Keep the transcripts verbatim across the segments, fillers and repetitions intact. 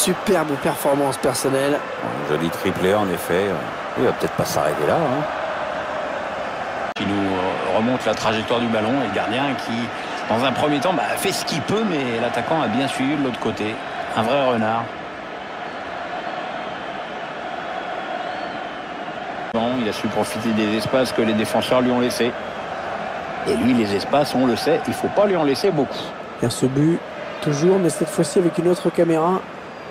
superbe performance personnelle. Un joli triplé en effet. Il va peut-être pas s'arrêter là. Hein. Qui nous remonte la trajectoire du ballon et le gardien qui, dans un premier temps, bah, fait ce qu'il peut, mais l'attaquant a bien suivi de l'autre côté. Un vrai renard. Bon, il a su profiter des espaces que les défenseurs lui ont laissés. Et lui, les espaces, on le sait, il ne faut pas lui en laisser beaucoup. Vers ce but, toujours, mais cette fois-ci avec une autre caméra.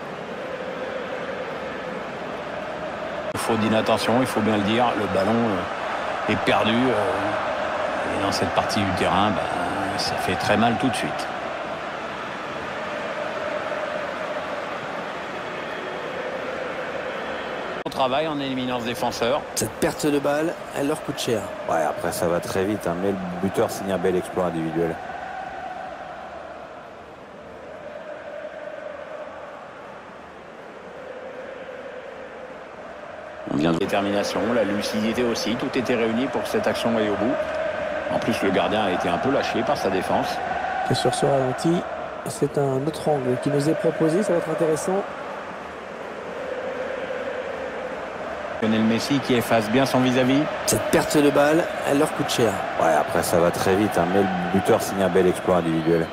Il faut d'inattention, il faut bien le dire. Le ballon euh, est perdu. Euh, et dans cette partie du terrain, bah, ça fait très mal tout de suite. On travaille en éliminant ce défenseur. Cette perte de balle, elle leur coûte cher. Ouais, après ça va très vite, hein, mais le buteur signe un bel exploit individuel. On vient de détermination, la lucidité aussi, tout était réuni pour que cette action aille au bout. En plus, le gardien a été un peu lâché par sa défense. Et sur ce ralenti, c'est un autre angle qui nous est proposé, ça va être intéressant. Lionel Messi qui efface bien son vis-à-vis. Cette perte de balle, elle leur coûte cher. Ouais, après ça va très vite, hein, mais le buteur signe un bel exploit individuel.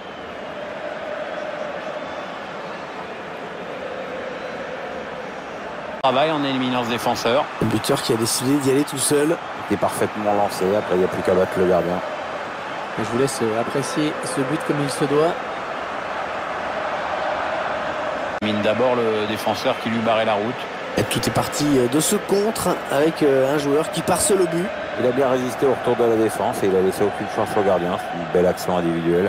Travail en éliminant ce défenseur. Le buteur qui a décidé d'y aller tout seul. Il est parfaitement lancé, après il n'y a plus qu'à battre le gardien. Je vous laisse apprécier ce but comme il se doit. Il mine d'abord le défenseur qui lui barrait la route. Et tout est parti de ce contre avec un joueur qui part seul au but. Il a bien résisté au retour de la défense et il a laissé aucune chance au gardien. C'est une belle action individuelle.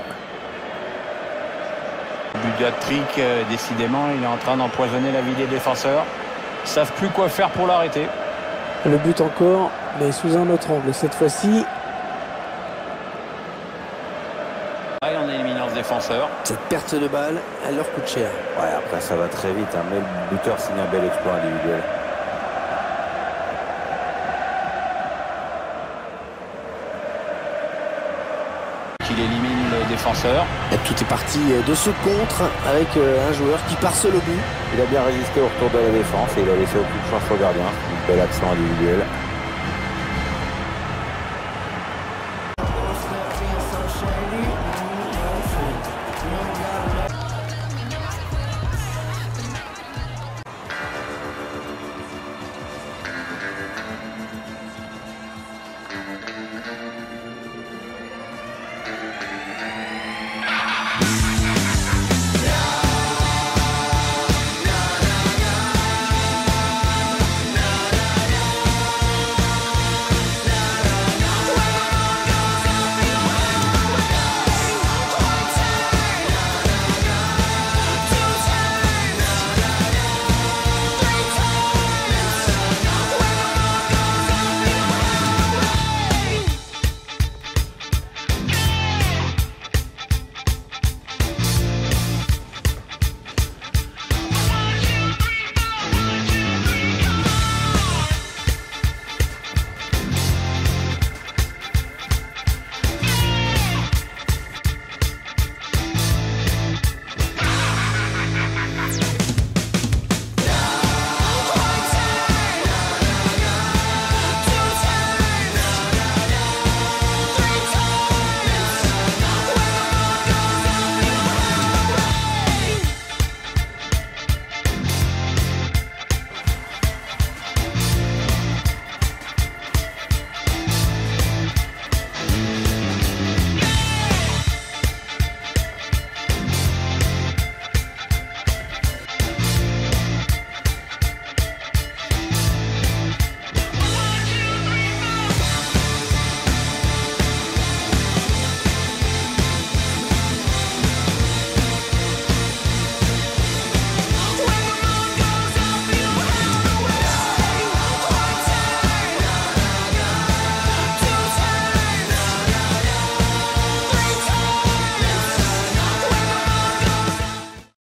Le but de hat-trick, euh, décidément, il est en train d'empoisonner la vie des défenseurs. Ils ne savent plus quoi faire pour l'arrêter. Le but encore, mais sous un autre angle cette fois-ci. En éliminant ce défenseur. Cette perte de balle, elle leur coûte cher. Ouais, après ça va très vite, hein, mais le buteur signe un bel exploit individuel. Il élimine le défenseur. Et tout est parti de ce contre avec un joueur qui part seul au but. Il a bien résisté au retour de la défense et il a laissé aucune chance au gardien. Une belle action individuelle.